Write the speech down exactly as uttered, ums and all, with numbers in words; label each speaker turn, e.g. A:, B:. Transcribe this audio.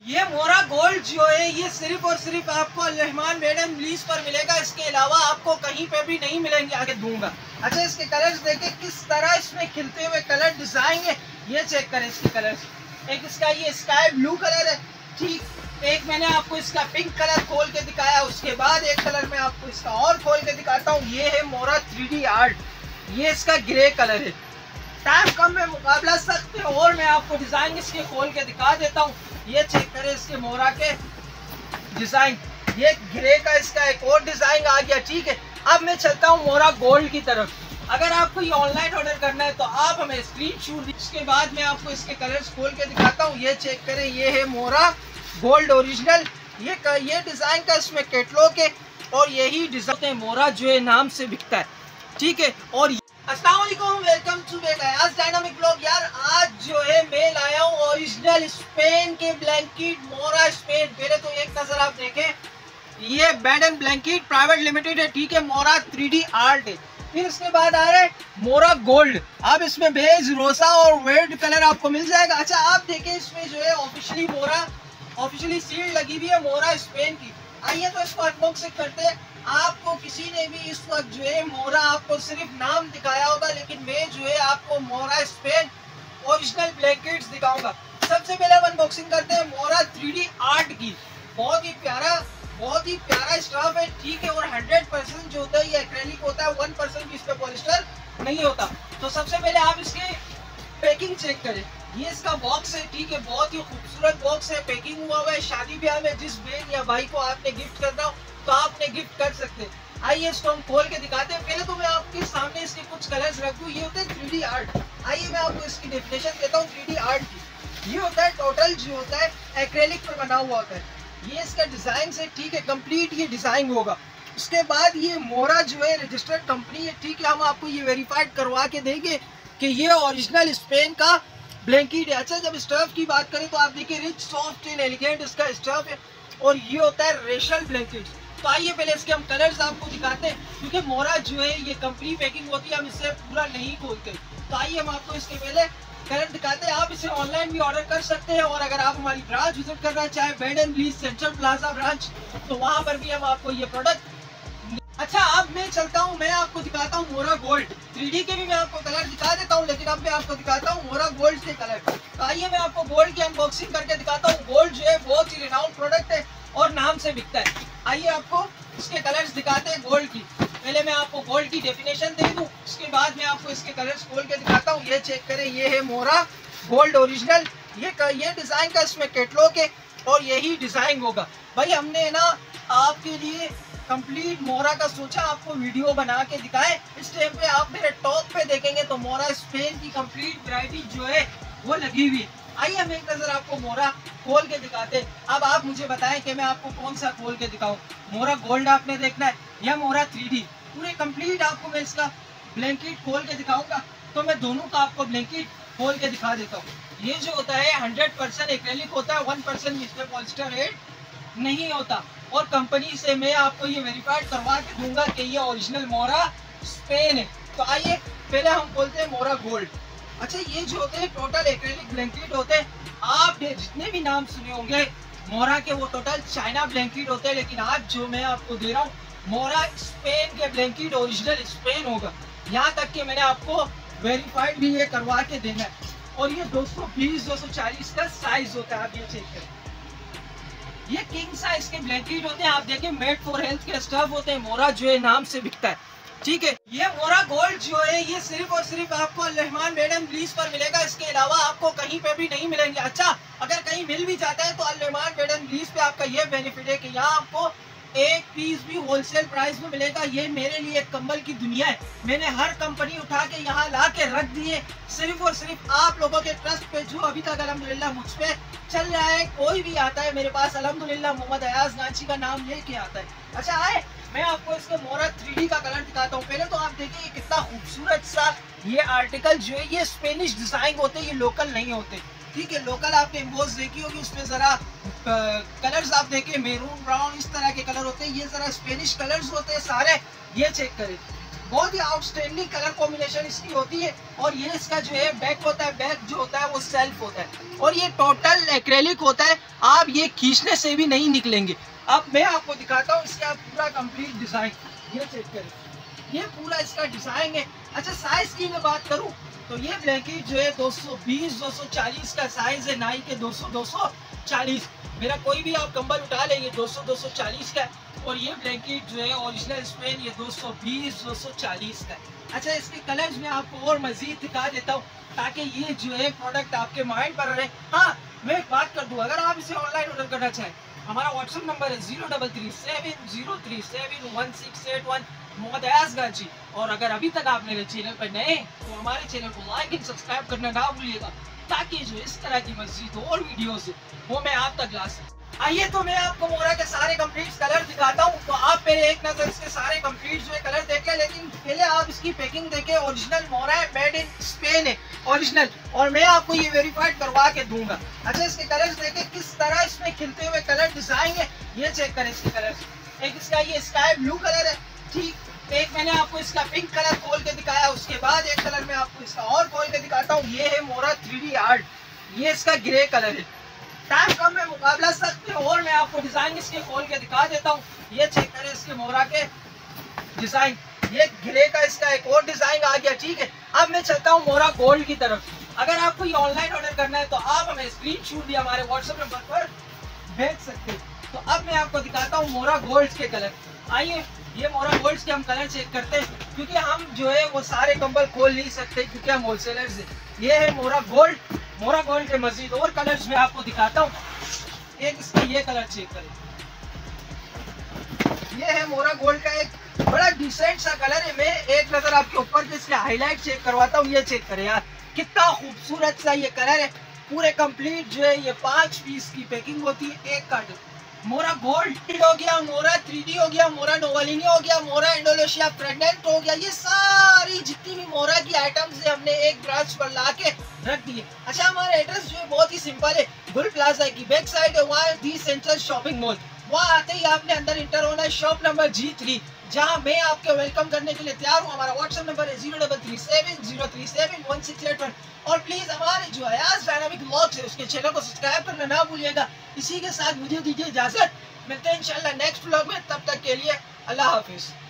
A: ये मोरा गोल्ड जो है ये सिर्फ और सिर्फ आपको रहमान मैडम लीज पर मिलेगा। इसके अलावा आपको कहीं पे भी नहीं मिलेंगे, आगे दूंगा। अच्छा, इसके कलर्स देखें किस तरह इसमें खिलते हुए कलर डिजाइन है, ये चेक करें इसके कलर्स। एक इसका ये स्काई ब्लू कलर है, ठीक। एक मैंने आपको इसका पिंक कलर खोल के दिखाया, उसके बाद एक कलर मैं आपको इसका और खोल के दिखाता हूँ। ये है मोरा थ्री डी आर्ट, ये इसका ग्रे कलर है। टाइम कम में मुकाबला सख्त है और मैं आपको डिजाइन इसके खोल के दिखा देता हूँ। ये चेक करें इसके मोरा के डिजाइन, ये ग्रे का इसका एक और डिजाइन आ गया, ठीक है। अब मैं चलता हूँ मोरा गोल्ड की तरफ। अगर आपको ये ऑनलाइन ऑर्डर करना है तो आप हमें स्क्रीनशॉट, इसके बाद मैं आपको इसके कलर्स खोल के दिखाता हूँ। ये चेक करें, ये है मोरा गोल्ड ओरिजिनल। ये ये डिजाइन का इसमें कैटलॉग है और यही डिजाइन मोरा जो है नाम से बिकता है, ठीक है। और अस्सलाम वालेकुम, welcome to Ghayas dynamic blog. यार आज जो है मैं लाया हूँ ओरिजिनल स्पेन के ब्लैंकेट मोरा स्पेन। पहले तो एक नजर आप देखें, ये bed and blanket private limited है, ठीक है। मोरा थ्री डी आर्ट है। फिर इसके बाद आ रहा है मोरा गोल्ड। अब इसमें बेज, रोसा और रेड कलर आपको मिल जाएगा। अच्छा, आप देखें इसमें जो है ऑफिशियली मोरा ऑफिशियली सील लगी हुई है मोरा स्पेन की। आइए तो इसको अनबॉक्सिंग करते हैं। आपको किसी ने भी इस वक्त जो है मोरा आपको सिर्फ नाम दिखाया होगा, लेकिन मैं जो है आपको मोरा स्पेन ओरिजिनल ब्लैंकेट्स दिखाऊंगा। सबसे पहले हम अनबॉक्सिंग करते हैं मोरा थ्री डी आर्ट की। बहुत ही प्यारा बहुत ही प्यारा स्टफ है, ठीक है। और हंड्रेड परसेंट जो होता है ये एक्रेलिक होता है, वन परसेंट भी इस पे पॉलिस्टर नहीं होता। तो सबसे पहले आप इसकी पैकिंग चेक करें। ये इसका बॉक्स है, ठीक है। बहुत ही खूबसूरत बॉक्स है, पैकिंग हुआ हुआ है। शादी ब्याह में जिस बहन या भाई को आपने गिफ्ट करना हो तो आपने गिफ्ट कर सकते हैं। आइए इसको हम खोल के दिखाते हैं। पहले तो मैं आपके सामने इसके कुछ कलर्स रख दूं। ये होते हैं थ्री डी आर्ट। आइए मैं आपको इसकी डेफिनेशन देता हूँ थ्री डी आर्ट की। ये होता है टोटल जो होता है एक्रेलिक पर बना हुआ होता है। ये इसका डिजाइन से, ठीक है, कंप्लीट ये डिजाइन होगा। उसके बाद ये मोरा जो है रजिस्टर्ड कंपनी है, ठीक है। हम आपको ये वेरीफाइड करवा के देंगे कि ये ओरिजिनल स्पेन का ब्लैंकेट है। अच्छा, जब स्टफ की बात करें तो आप देखिए रिच सॉफ्ट एंड एलिगेंट इसका स्टफ है और ये होता है रेशल ब्लैंकेट। तो आइए पहले इसके हम कलर्स आपको दिखाते हैं, क्योंकि मोरा जो है ये कंपनी पैकिंग होती है, हम इससे पूरा नहीं खोलते। तो आइए हम आपको इसके पहले कलर दिखाते हैं। आप इसे ऑनलाइन भी ऑर्डर कर सकते हैं और अगर आप हमारी ब्रांच विजिट करना चाहे bed and bleach central plaza branch, तो वहाँ पर भी हम आपको ये प्रोडक्ट। अच्छा, अब मैं चलता हूँ, मैं आपको दिखाता हूँ मोरा गोल्ड। थ्री डी के भी मैं आपको कलर दिखा देता हूँ, लेकिन अब मैं आपको दिखाता हूँ मोरा गोल्ड के कलर। तो आइए मैं आपको गोल्ड की अनबॉक्सिंग करके दिखाता हूँ। गोल्ड जो है बहुत ही रिनाउंड प्रोडक्ट है और नाम से बिकता है। आइए आपको इसके कलर्स दिखाते हैं गोल्ड की। पहले मैं आपको गोल्ड की डेफिनेशन दे दूं, उसके बाद मैं आपको इसके कलर्स खोल के दिखाता हूँ। ये चेक करें, ये है मोरा गोल्ड ओरिजिनल। ये ये डिजाइन का इसमें कैटलॉग है और यही डिजाइन होगा। भाई हमने ना आपके लिए कंप्लीट मोरा का सोचा आपको वीडियो बना के दिखाए। इस टाइम पे आप मेरे टॉप पे देखेंगे तो मोरा स्पेन की कंप्लीट वैरायटी जो है वो लगी हुई। आइए हम एक नजर आपको मोरा खोल के दिखाते हैं। अब आप मुझे बताएं कि मैं आपको कौन सा खोल के दिखाऊं। मोरा गोल्ड आपने देखना है या मोरा थ्री डी? पूरे कंप्लीट आपको मैं इसका ब्लैंकेट खोल के दिखाऊंगा, तो मैं दोनों का आपको ब्लैंकेट खोल के दिखा देता हूँ। ये जो होता है हंड्रेड परसेंट एक्रेलिक होता है, वन परसेंट इसमें पॉलिस्टर एड नहीं होता। और कंपनी से मैं आपको ये वेरीफाइड करवा के दूंगा कि ये ओरिजिनल मोरा स्पेन है। तो आइए पहले हम बोलते हैं मोरा गोल्ड। अच्छा, ये जो होते हैं टोटल एक्रेलिक ब्लैंकेट होते हैं। आप जितने भी नाम सुने होंगे मोरा के, वो टोटल चाइना ब्लैंकेट होते हैं, लेकिन आज जो मैं आपको दे रहा हूँ मोरा स्पेन के ब्लैंकेट ओरिजिनल स्पेन होगा। यहाँ तक कि मैंने आपको वेरीफाइड भी ये करवा के देना है। और ये दो सौ बीस दो सौ चालीस का साइज होता है, आप ये चेक करें। ये किंग साइज के ब्लैंकेट होते हैं। आप देखें मेड फॉर हेल्थ के स्टफ होते हैं। मोरा जो है नाम से बिकता है, ठीक है। ये मोरा गोल्ड जो है ये सिर्फ और सिर्फ आपको रहमान मैडम लीज पर मिलेगा। इसके अलावा आपको कहीं पे भी नहीं मिलेंगे। अच्छा, अगर कहीं मिल भी जाता है तो रहमान मैडम लीज पे आपका ये बेनिफिट है कि यहाँ आपको एक पीस भी होलसेल प्राइस में मिलेगा। ये मेरे लिए एक कम्बल की दुनिया है। मैंने हर कंपनी उठा के यहाँ ला के रख दी है, सिर्फ और सिर्फ आप लोगों के ट्रस्ट पे, जो अभी तक अल्हम्दुलिल्लाह मुझ पे चल रहा है। कोई भी आता है मेरे पास अल्हम्दुलिल्लाह मोहम्मद अयाज नाची का नाम लेके आता है। अच्छा, आए मैं आपको इसका मोरा थ्री डी का कलर दिखाता हूँ। पहले तो आप देखिए कितना खूबसूरत सा ये आर्टिकल जो है ये स्पेनिश डिजाइन होते हैं, ये लोकल नहीं होते, ठीक है। लोकल आपने इम्पोज देखी होगी, उसमें जरा कलर्स आप देखिए मेरून ब्राउन इस तरह के कलर होते हैं। ये जरा स्पेनिश कलर्स होते हैं सारे। ये चेक करें, बहुत ही आउटस्टैंडिंग कलर कॉम्बिनेशन इसकी होती है। और ये इसका जो है बैक होता है, बैक जो होता है वो सेल्फ होता है और ये टोटल एक्रेलिक होता है, आप ये खींचने से भी नहीं निकलेंगे। अब मैं आपको दिखाता हूँ इसका पूरा कंप्लीट डिजाइन, ये चेक करें, ये पूरा इसका डिजाइन है। अच्छा साइज की मैं बात करूँ तो ये ब्लैंकेट जो है दो सौ बीस दो सौ चालीस का साइज है, नाई के दो सौ दो सौ चालीस। मेरा कोई भी आप कंबल उठा लेंगे दो सौ दो सौ चालीस का। और ये ब्लैंकेट जो है ओरिजिनल स्पेन ये दो सौ बीस दो सौ चालीस का। अच्छा इसके कलर्स में आपको और मजीद दिखा देता हूँ ताकि ये जो है प्रोडक्ट आपके माइंड पर रहे। हाँ मैं एक बात कर दूँ, अगर आप इसे ऑनलाइन ऑर्डर करना चाहें, हमारा व्हाट्सएप नंबर है zero double three seven zero three seven one six eight one Mohammad Ghazi. और अगर अभी तक आप मेरे चैनल पर नए तो हमारे चैनल को लाइक एंड सब्सक्राइब करना ना भूलिएगा ताकि जो इस तरह की मजीद और वीडियोस वो मैं आप तक ला सकूं। आइए तो मैं आपको मोरा के सारे कंप्लीट कलर दिखाता हूँ। तो आप पहले एक नजर इसके सारे कंप्लीट जो है कलर देखें, लेकिन पहले आप इसकी पैकिंग देखें। ओरिजिनल मोरा है, मेड इन स्पेन है ओरिजिनल, और मैं आपको ये वेरीफाइड करवा के दूंगा। अच्छा इसके कलर्स देखें किस तरह इसमें खिलते हुए कलर डिजाइन है, ये चेक करें इसके कलर। एक इसका ये स्काई ब्लू कलर है, ठीक, एक मैंने आपको इसका पिंक कलर खोल के दिखाया, उसके बाद एक कलर मैं आपको इसका और खोल के दिखाता हूँ, ये है मोरा थ्री डी आर्ट, ये इसका ग्रे कलर है। टाइम कम में मुकाबला सकते हैं और मैं आपको डिजाइन इसके खोल के दिखा देता हूँ। ये चेक करें इसके मोरा के डिजाइन, ये ग्रे का इसका एक और डिजाइन आ गया, ठीक है। अब मैं चलता हूँ मोरा गोल्ड की तरफ। अगर आपको ये ऑनलाइन ऑर्डर करना है तो आप हमें स्क्रीनशॉट भी हमारे व्हाट्सएप नंबर पर भेज सकते हैं। तो अब मैं आपको दिखाता हूँ मोरा गोल्ड के कलर। आइए ये मोरा गोल्ड के हम कलर चेक करते हैं, क्योंकि हम जो है वो सारे कंबल खोल नहीं सकते क्योंकि हम होलसेलर्स हैं। ये है मोरा गोल्ड, मोरा गोल्ड के मजीद और कलर्स मैं आपको दिखाता हूँ। एक इसका ये कलर चेक करें, ये है मोरा गोल्ड का एक बड़ा डिसेंट सा कलर है। मैं एक नजर आपके ऊपर के इसके हाईलाइट चेक करवाता हूँ, ये चेक करें यार कितना खूबसूरत सा ये कलर है। पूरे कंप्लीट जो है ये पांच पीस की पैकिंग होती है, एक कार्टन। मोरा गोल्ड हो गया, मोरा थ्री डी हो गया, मोरा नोवालिनी हो गया, मोरा इंडोनेशिया फ्रेगनेंट हो गया, ये सारी जितनी भी मोरा की आइटम्स है हमने एक ब्रांच पर ला के रख दिए। अच्छा हमारा एड्रेस जो है बहुत ही सिंपल है, गुल प्लाजा की बैक साइड है, वहाँ दी सेंट्रल शॉपिंग मॉल, वहाँ आते ही आपने अंदर इंटर होना है, शॉप नंबर जी थ्री, जहाँ मैं आपके वेलकम करने के लिए तैयार हूँ। हमारा व्हाट्सएप नंबर है zero double three seven zero three seven one six eight one. और प्लीज हमारे जो अयाज डायनामिक व्लॉग्स है उसके चैनल को सब्सक्राइब करना ना भूलिएगा। इसी के साथ मुझे दीजिए इजाजत, मिलते हैं इंशाल्लाह नेक्स्ट व्लॉग में, तब तक के लिए अल्लाह हाफिज।